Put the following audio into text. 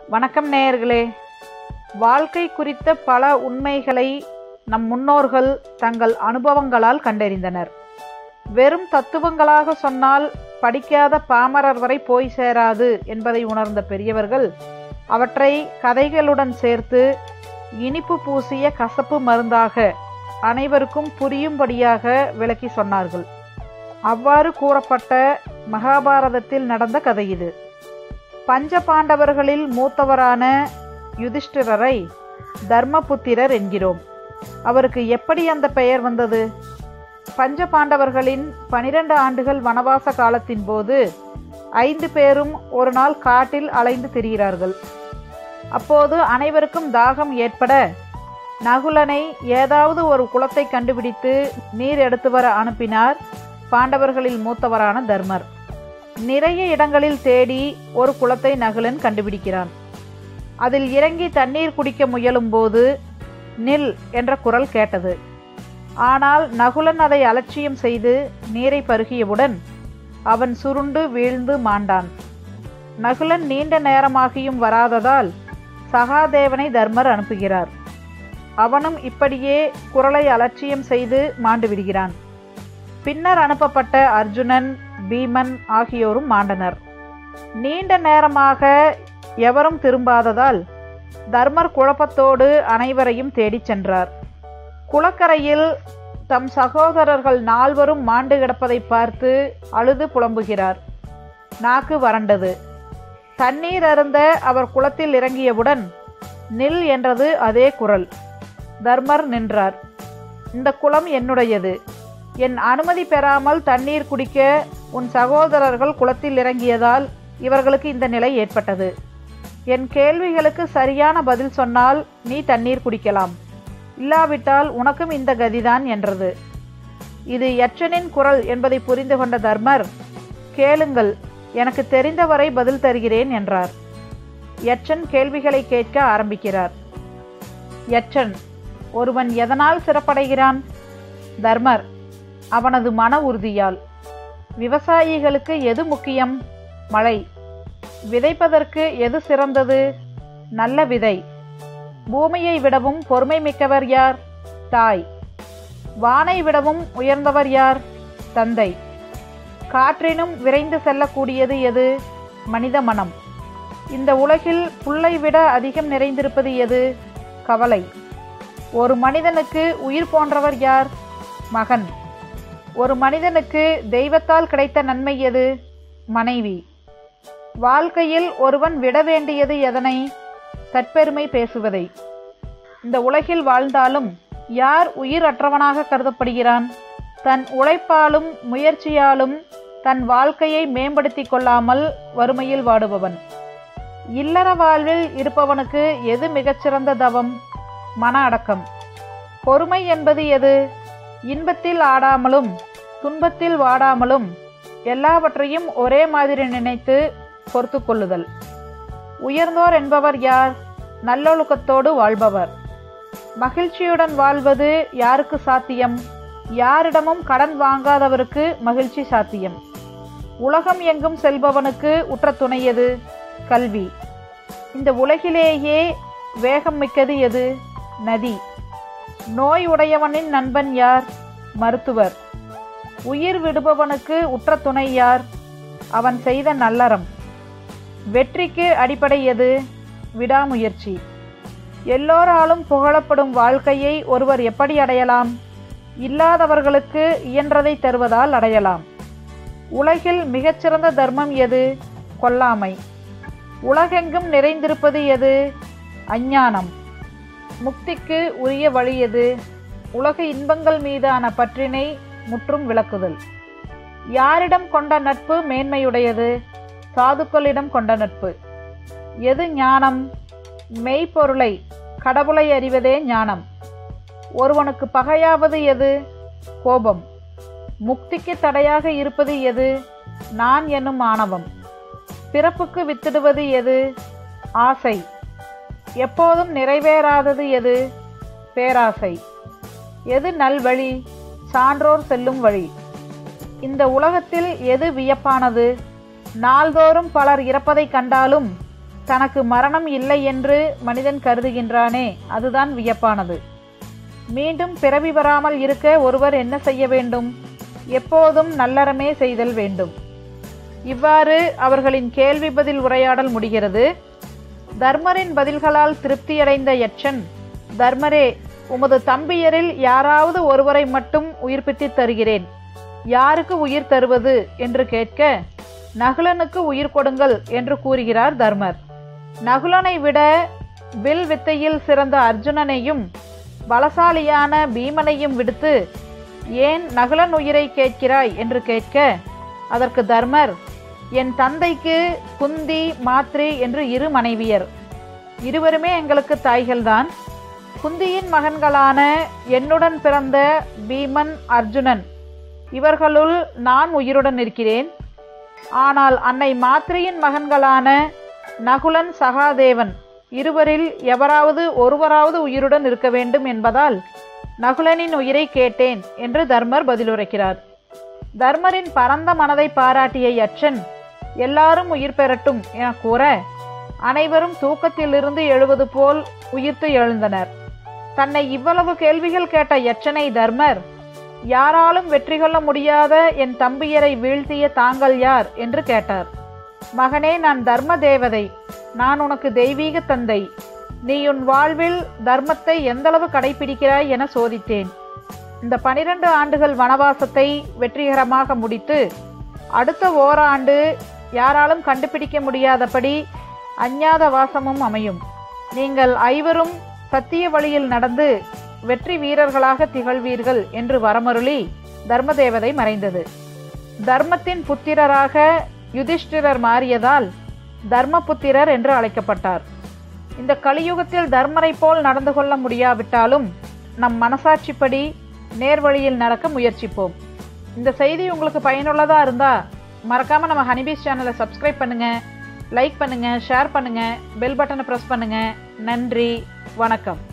வணக்கம் நேயர்களே. வாழ்க்கை குறித்த பல உண்மைகளை நம் முன்னோர்கள் தங்கள் அனுபவங்களால் கண்டறிந்தனர். வெறும் தத்துவங்களாக சொன்னால் படிக்காத பாமரர் வரை போய் சேராது என்பதை உணர்ந்த பெரியவர்கள் அவற்றை கதைகளுடன் சேர்த்து இனிப்பு பூசிய கசப்பு மருந்தாக அனைவருக்கும் புரியும்படியாக விளக்கி சொன்னார்கள். அவ்வாறு கூறப்பட்ட மகாபாரதத்தில் நடந்த கதை இது. பஞ்ச பாண்டவர்களில் மூத்தவரான யுதிஷ்டிரரை தர்மபுத்திரர் என்கிறோம். அவருக்கு எப்படி அந்த பெயர் வந்தது? பஞ்ச பாண்டவர்களின் 12 ஆண்டுகள் வனவாச காலத்தின் போது 5 பேரும் ஒரு நாள் காட்டில் அலைந்து திரிகிறார்கள். அப்போது அனைவருக்கும் தாகம் ஏற்பட நகுலனை ஏதாவது ஒரு குளத்தை கண்டுபிடித்து நீர் எடுத்து வர அனுப்பினார் பாண்டவர்களில் மூத்தவரான தர்மர். நிறைய இடங்களில் தேடி ஒரு குளத்தை நகுலன் கண்டுபிடிக்கிறான். அதில் இறங்கி தண்ணீர் குடிக்க முயலும் போது நில் என்ற குரல் கேட்டது. ஆனால் நகுலன் அதை அலட்சியம் செய்து நீரை பருகியவுடன் அவன் சுருண்டு வீழ்ந்து மாண்டான். நகுலன் நீண்ட நேரமாகியும் வராததால் சகாதேவனை தர்மர் அனுப்புகிறார். அவனும் இப்படியே குரலை அலட்சியம் செய்து மாண்டு விடுகிறான். பின்னர் அனுப்பப்பட்ட அர்ஜுனன், பீமன் ஆகியோரும் மாண்டனர். நீண்ட நேரமாக எவரும் திரும்பாததால் தர்மர் குழப்பத்தோடு அனைவரையும் தேடிச் சென்றார். குளக்கரையில் தம் சகோதரர்கள் 4 மாண்டு கிடப்பதை பார்த்து அழுது புலம்புகிறார். நாக்கு வறண்டது. தண்ணீர் அருந்த அவர் குளத்தில் இறங்கியவுடன் நில் என்றது அதே குரல். தர்மர் நின்றார். இந்த குளம் என்னுடையது. என் அனுமதி பெறாமல் தண்ணீர் குடிக்க உன் சகோதரர்கள் குளத்தில் இறங்கியதால் இவர்களுக்கு இந்த நிலை ஏற்பட்டது. என் கேள்விகளுக்கு சரியான பதில் சொன்னால் நீ தண்ணீர் குடிக்கலாம், இல்லாவிட்டால் உனக்கும் இந்த கதிதான் என்றது. இது யட்சனின் குரல் என்பதை புரிந்து கொண்ட தர்மர், கேளுங்கள், எனக்கு தெரிந்தவரை பதில் தருகிறேன் என்றார். யட்சன் கேள்விகளை கேட்க ஆரம்பிக்கிறார். யட்சன், ஒருவன் எதனால் சிறப்படைகிறான்? தர்மர், அவனது மன உறுதியால். விவசாயிகளுக்கு எது முக்கியம்? மழை. விதைப்பதற்கு எது சிறந்தது? நல்ல விதை. பூமியை விடவும் பொறுமை மிக்கவர் யார்? தாய். வானை விடவும் உயர்ந்தவர் யார்? தந்தை. காற்றினும் விரைந்து செல்லக்கூடியது எது? மனித மனம். இந்த உலகில் புல்லை விட அதிகம் நிறைந்திருப்பது எது? கவலை. ஒரு மனிதனுக்கு உயிர் போன்றவர் யார்? மகன். ஒரு மனிதனுக்கு தெய்வத்தால் கிடைத்த நன்மை எது? மனைவி. வாழ்க்கையில் ஒருவன் விட வேண்டியது எதனை? தற்பெருமை பேசுவதை. இந்த உலகில் வாழ்ந்தாலும் யார் உயிர் அற்றவனாக கருதப்படுகிறான்? தன் உழைப்பாலும் முயற்சியாலும் தன் வாழ்க்கையை மேம்படுத்தி கொள்ளாமல் வறுமையில் வாடுபவன். இல்லற வாழ்வில் இருப்பவனுக்கு எது மிகச்சிறந்த தவம்? மன அடக்கம். பொறுமை என்பது எது? இன்பத்தில் ஆடாமலும் துன்பத்தில் வாடாமலும் எல்லாவற்றையும் ஒரே மாதிரி நினைத்து பொறுத்து கொள்ளுதல். உயர்ந்தோர் என்பவர் யார்? நல்லொழுக்கத்தோடு வாழ்பவர். மகிழ்ச்சியுடன் வாழ்வது யாருக்கு சாத்தியம்? யாரிடமும் கடன் வாங்காதவருக்கு மகிழ்ச்சி சாத்தியம். உலகம் எங்கும் செல்பவனுக்கு உற்ற துணையது? கல்வி. இந்த உலகிலேயே வேகம் மிக்கது எது? நதி. நோய் உடையவனின் நண்பன் யார்? மருத்துவர். உயிர் விடுபவனுக்கு உற்ற துணை யார்? அவன் செய்த நல்லறம். வெற்றிக்கு அடிப்படை எது? விடாமுயற்சி. எல்லோராலும் புகழப்படும் வாழ்க்கையை ஒருவர் எப்படி அடையலாம்? இல்லாதவர்களுக்கு இயன்றதை தருவதால் அடையலாம். உலகில் மிகச்சிறந்த தர்மம் எது? கொல்லாமை. உலகெங்கும் நிறைந்திருப்பது எது? அஞ்ஞானம். முக்திக்கு உரிய வழி எது? உலக இன்பங்கள் மீதான பற்றினை முற்றும் விளக்குதல். யாரிடம் கொண்ட நட்பு மேன்மையுடையது? சாதுக்களிடம் கொண்ட நட்பு. எது ஞானம்? மெய்ப்பொருளை, கடவுளை அறிவதே ஞானம். ஒருவனுக்கு பகையாவது எது? கோபம். முக்திக்கு தடையாக இருப்பது எது? நான் என்னும் ஆணவம். பிறப்புக்கு வித்திடுவது எது? ஆசை. எப்போதும் நிறைவேறாதது எது? பேராசை. எது நல்வழி? சான்றோர் செல்லும் வழி. இந்த உலகத்தில் எது வியப்பானது? நாள்தோறும் பலர் இறப்பதை கண்டாலும் தனக்கு மரணம் இல்லை என்று மனிதன் கருதுகின்றானே, அதுதான் வியப்பானது. மீண்டும் பிறவி வராமல் இருக்க ஒருவர் என்ன செய்ய வேண்டும்? எப்போதும் நல்லறமே செய்தல் வேண்டும். இவ்வாறு அவர்களின் கேள்வி பதில் உரையாடல் முடிகிறது. தர்மரின் பதில்களால் திருப்தியடைந்த யட்சன், தர்மரே, உமது தம்பியரில் யாராவது ஒருவரை மட்டும் உயிர்ப்பித்து தருகிறேன். யாருக்கு உயிர் தருவது என்று கேட்க, நகுலனுக்கு உயிர் கொடுங்கள் என்று கூறுகிறார் தர்மர். நகுலனை விட வில் வித்தையில் சிறந்த அர்ஜுனனையும் பலசாலியான பீமனையும் விடுத்து ஏன் நகுலன் உயிரை கேட்கிறாய் என்று கேட்க, அதற்கு தர்மர், என் தந்தைக்கு குந்தி மாத்ரி என்று 2 மனைவியர். இருவருமே எங்களுக்கு தாய்கள்தான். குந்தியின் மகன்களான என்னுடன் பிறந்த பீமன், அர்ஜுனன் இவர்களுள் நான் உயிருடன் இருக்கிறேன். ஆனால் அன்னை மாத்ரியின் மகன்களான நகுலன், சகாதேவன் இருவரில் எவராவது ஒருவராவது உயிருடன் இருக்க வேண்டும் என்பதால் நகுலனின் உயிரை கேட்டேன் என்று தர்மர் பதிலுரைக்கிறார். தர்மரின் பரந்த மனதை பாராட்டிய யட்சன், எல்லாரும் உயிர் பெறட்டும் என கூற, அனைவரும் தூக்கத்திலிருந்து எழுவது போல் உயிர்த்து எழுந்தனர். தன்னை இவ்வளவு கேள்விகள் கேட்ட யட்சனை தர்மர், யாராலும் வெற்றி கொள்ள முடியாத என் தம்பியரை வீழ்த்திய தாங்கள் யார் என்று கேட்டார். மகனே, நான் தர்ம தேவதை. நான் உனக்கு தெய்வீக தந்தை. நீ உன் வாழ்வில் தர்மத்தை எந்தளவு கடைபிடிக்கிறாய் என சோதித்தேன். இந்த 12 ஆண்டுகள் வனவாசத்தை வெற்றிகரமாக முடித்து அடுத்த ஓராண்டு யாராலும் கண்டுபிடிக்க முடியாதபடி அஞ்ஞாத வாசமும் அமையும். நீங்கள் 5வரும் சத்திய வழியில் நடந்து வெற்றி வீரர்களாக திகழ்வீர்கள் என்று வரமருளி தர்மதேவதை மறைந்தது. தர்மத்தின் புத்திரராக யுதிஷ்டிரர் மாறியதால் தர்மபுத்திரர் என்று அழைக்கப்பட்டார். இந்த கலியுகத்தில் தர்மரை போல் நடந்து கொள்ள முடியாவிட்டாலும் நம் மனசாட்சிப்படி நேர்வழியில் நடக்க முயற்சிப்போம். இந்த செய்தி உங்களுக்கு பயனுள்ளதா இருந்தா மறக்காம நம்ம ஹனிபீஸ் சேனலை சப்ஸ்கிரைப் பண்ணுங்க, லைக் பண்ணுங்க, ஷேர் பண்ணுங்க, பெல் பட்டனை பிரஸ் பண்ணுங்க. நன்றி, வணக்கம்.